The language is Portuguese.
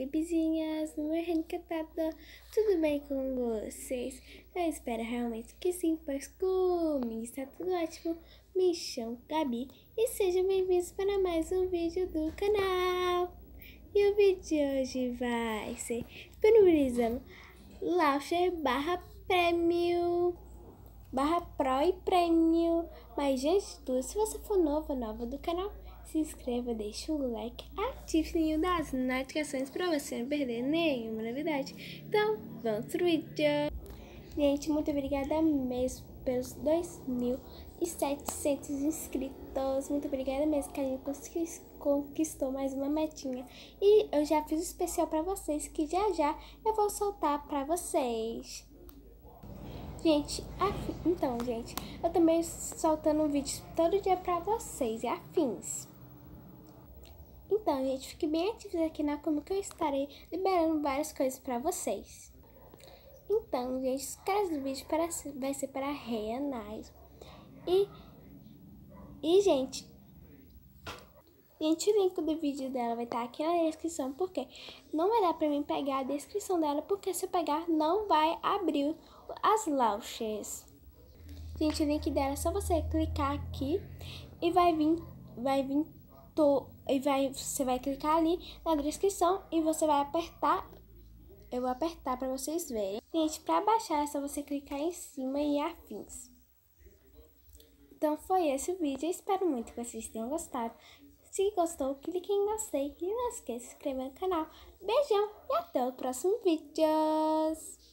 gripezinhas, no meu reencantado, tudo bem com vocês? Eu espero realmente que sim, pois comigo está tudo ótimo. Me chamo Gabi e sejam bem-vindos para mais um vídeo do canal. E o vídeo de hoje vai ser disponibilizando Launcher barra prêmio, barra pro e prêmio. Mas gente, tudo, se você for nova do canal, se inscreva, deixe o like, ative o sininho das notificações para você não perder nenhuma novidade. Então, vamos pro vídeo. Gente, muito obrigada mesmo pelos 2.700 inscritos. Muito obrigada mesmo, que a gente conquistou mais uma metinha. E eu já fiz um especial para vocês, que já eu vou soltar para vocês. Gente, então, gente, eu também soltando um vídeo todo dia pra vocês e afins. Então, gente, fique bem ativos aqui na como que eu estarei liberando várias coisas pra vocês. Então, gente, os caras do vídeo vai ser para a Reanais. Gente, o link do vídeo dela vai estar aqui na descrição, porque não vai dar pra mim pegar a descrição dela, porque se eu pegar, não vai abrir as launches. Gente, o link dela é só você clicar aqui e você vai clicar ali na descrição e você vai apertar. Eu vou apertar para vocês verem. Gente, para baixar é só você clicar em cima e afins. Então foi esse o vídeo. Eu espero muito que vocês tenham gostado. Se gostou, clique em gostei e não esqueça de se inscrever no canal. Beijão e até o próximo vídeo.